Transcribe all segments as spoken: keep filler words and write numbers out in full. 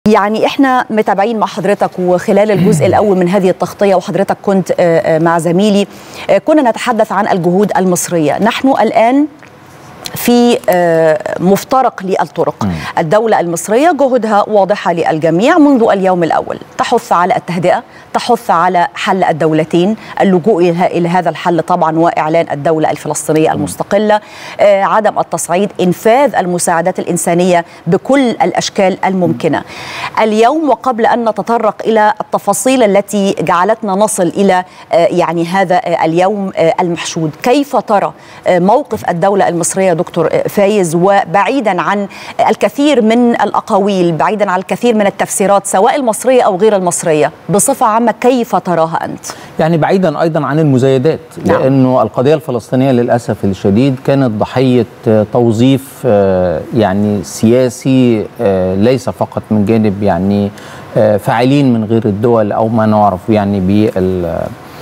يعني احنا متابعين مع حضرتك، وخلال الجزء الاول من هذه التغطيه وحضرتك كنت مع زميلي كنا نتحدث عن الجهود المصريه. نحن الان في مفترق للطرق. الدولة المصرية جهودها واضحة للجميع منذ اليوم الأول، تحث على التهدئة، تحث على حل الدولتين، اللجوء إلى هذا الحل طبعا وإعلان الدولة الفلسطينية المستقلة، عدم التصعيد، إنفاذ المساعدات الإنسانية بكل الأشكال الممكنة. اليوم وقبل أن نتطرق إلى التفاصيل التي جعلتنا نصل إلى يعني هذا اليوم المحشود، كيف ترى موقف الدولة المصرية دكتور فايز، وبعيدا عن الكثير من الأقاويل، بعيدا عن الكثير من التفسيرات سواء المصرية أو غير المصرية، بصفة عامة كيف تراها أنت؟ يعني بعيدا أيضا عن المزايدات، نعم. لأنه القضية الفلسطينية للأسف الشديد كانت ضحية توظيف يعني سياسي ليس فقط من جانب يعني فاعلين من غير الدول أو ما نعرف يعني بال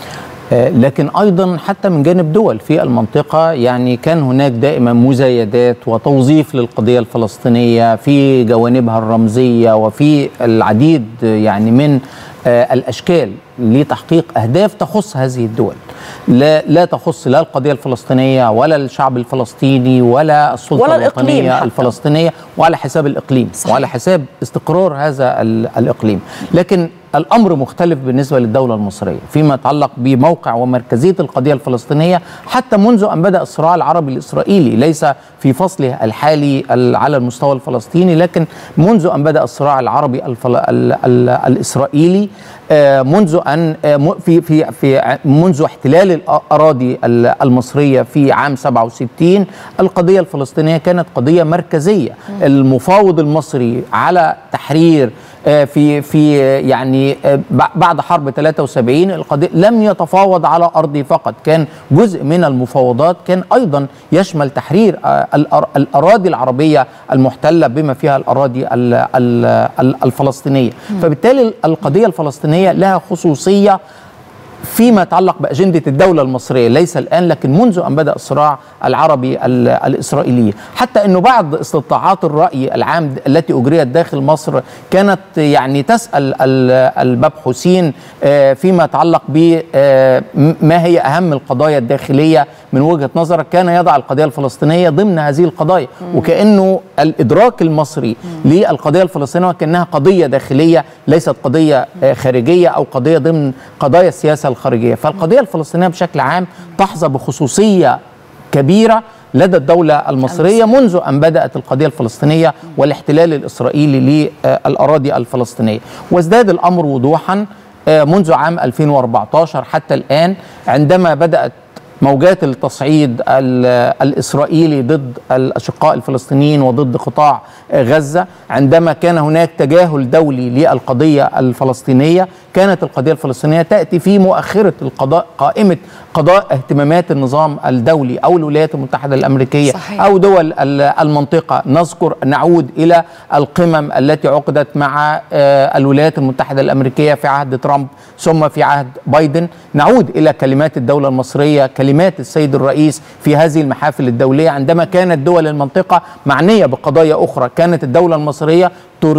لكن أيضا حتى من جانب دول في المنطقة. يعني كان هناك دائما مزايدات وتوظيف للقضية الفلسطينية في جوانبها الرمزية وفي العديد يعني من الأشكال لتحقيق أهداف تخص هذه الدول، لا, لا تخص لا القضية الفلسطينية ولا الشعب الفلسطيني ولا السلطة ولا الوطنية الفلسطينية، وعلى حساب الإقليم، صحيح. وعلى حساب استقرار هذا الإقليم. لكن الأمر مختلف بالنسبة للدولة المصرية فيما يتعلق بموقع ومركزية القضية الفلسطينية حتى منذ أن بدأ الصراع العربي الإسرائيلي، ليس في فصله الحالي على المستوى الفلسطيني، لكن منذ أن بدأ الصراع العربي الفل... ال... ال... الإسرائيلي، منذ أن في في في منذ احتلال الأراضي المصرية في عام سبعة وستين، القضية الفلسطينية كانت قضية مركزية. المفاوض المصري على تحرير في في يعني بعد حرب ثلاثة وسبعين القضية لم يتفاوض على أرضه فقط، كان جزء من المفاوضات كان أيضا يشمل تحرير الأراضي العربية المحتلة بما فيها الأراضي الفلسطينية. فبالتالي القضية الفلسطينية لها خصوصية فيما يتعلق بأجندة الدولة المصرية، ليس الآن لكن منذ أن بدأ الصراع العربي الإسرائيلي. حتى أنه بعض استطلاعات الرأي العام التي أجريت داخل مصر كانت يعني تسأل المبحوثين فيما يتعلق بما هي أهم القضايا الداخلية من وجهة نظرك، كان يضع القضية الفلسطينية ضمن هذه القضايا، وكأنه الإدراك المصري للقضية الفلسطينية كأنها قضية داخلية ليست قضية خارجية أو قضية ضمن قضايا السياسة الخارجية. فالقضية الفلسطينية بشكل عام تحظى بخصوصية كبيرة لدى الدولة المصرية منذ أن بدأت القضية الفلسطينية والاحتلال الإسرائيلي للأراضي الفلسطينية، وازداد الأمر وضوحا منذ عام ألفين وأربعة عشر حتى الآن، عندما بدأت موجات التصعيد الإسرائيلي ضد الأشقاء الفلسطينيين وضد قطاع غزة. عندما كان هناك تجاهل دولي للقضية الفلسطينية، كانت القضية الفلسطينية تأتي في مؤخرة القضاء قائمة قضاء اهتمامات النظام الدولي أو الولايات المتحدة الأمريكية، صحيح. أو دول المنطقة. نذكر نعود إلى القمم التي عقدت مع الولايات المتحدة الأمريكية في عهد ترامب ثم في عهد بايدن، نعود إلى كلمات الدولة المصرية، كلمات السيد الرئيس في هذه المحافل الدولية عندما كانت دول المنطقة معنية بقضايا أخرى. كانت الدولة المصرية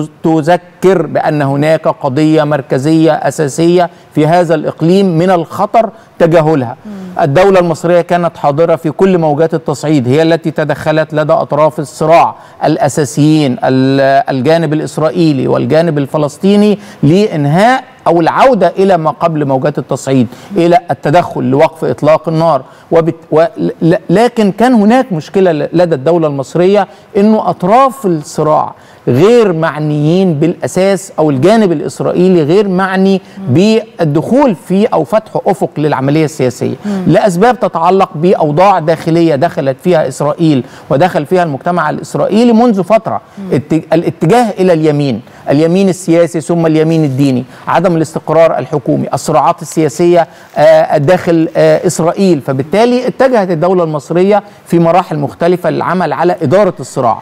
تذكر بأن هناك قضية مركزية أساسية في هذا الإقليم من الخطر تجاهلها. الدولة المصرية كانت حاضرة في كل موجات التصعيد، هي التي تدخلت لدى أطراف الصراع الأساسيين الجانب الإسرائيلي والجانب الفلسطيني لإنهاء أو العودة إلى ما قبل موجات التصعيد، إلى التدخل لوقف إطلاق النار. وبت... و... لكن كان هناك مشكلة لدى الدولة المصرية إنه أطراف الصراع غير معنيين بالأساس، أو الجانب الإسرائيلي غير معني بالدخول في أو فتح أفق للعملية السياسية لأسباب تتعلق بأوضاع داخلية دخلت فيها إسرائيل ودخل فيها المجتمع الإسرائيلي منذ فترة. الاتجاه إلى اليمين، اليمين السياسي ثم اليمين الديني، عدم الاستقرار الحكومي، الصراعات السياسية داخل إسرائيل. فبالتالي اتجهت الدولة المصرية في مراحل مختلفة للعمل على إدارة الصراع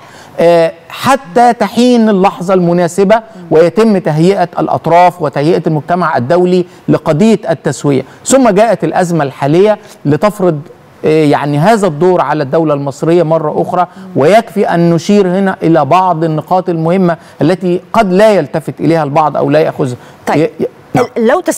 حتى تحين اللحظة المناسبة ويتم تهيئة الأطراف وتهيئة المجتمع الدولي لقضية التسوية. ثم جاءت الأزمة الحالية لتفرض يعني هذا الدور على الدولة المصرية مرة أخرى. ويكفي أن نشير هنا إلى بعض النقاط المهمة التي قد لا يلتفت إليها البعض أو لا يأخذها. طيب. ي... لو